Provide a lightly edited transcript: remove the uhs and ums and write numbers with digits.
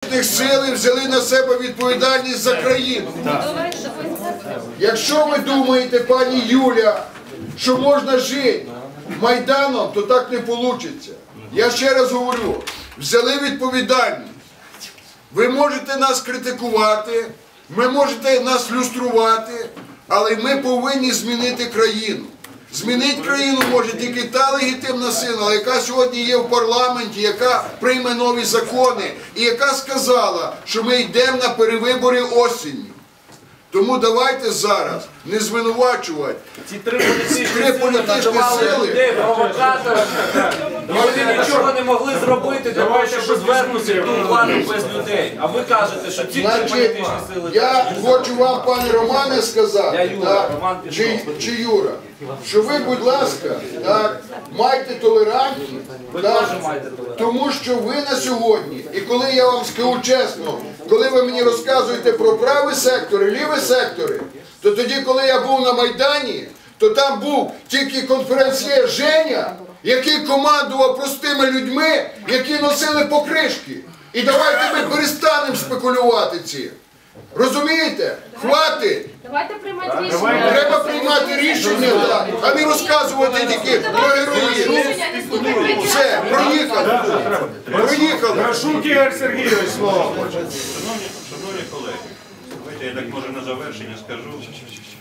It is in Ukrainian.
політичних сил і взяли на себе відповідальність за країну. Якщо ви думаєте, пані Юля, що можна жити Майданом, то так не вийде. Я ще раз говорю, взяли відповідальність. Ви можете нас критикувати, ви можете нас люструвати, але ми повинні змінити країну. Змінити країну може тільки та легітимна сила, яка сьогодні є в парламенті, яка прийме нові закони і яка сказала, що ми йдемо на перевибори осінню. Тому давайте зараз не звинувачувати Ці три політичні політичні сили. людей, провокаторів, вони нічого не могли зробити для того, щоб звернутися в ту владу без людей. А ви кажете, що ці три політичні сили... Я хочу вам, пане Романе, сказати, Я Юра, Роман пішов. чи Юра, що ви, будь ласка, майте толерантність, Ви теж маєте толерантність. тому що ви на сьогодні, і коли я вам скажу чесно, коли ви мені розказуєте про праві сектори, ліві сектори, то тоді, коли я був на Майдані, то там був тільки конференціє Женя, який командував простими людьми, які носили покришки. І давайте ми перестанемо спекулювати ці. Розумієте? Хватить! Давайте приймати рішення. Треба приймати рішення, а не розказувати тільки про героїзм. Все, проїхали. Проїхали. Грашук Ігор Сергійович, слово хоче. Шановні колеги, давайте я так може на завершення скажу.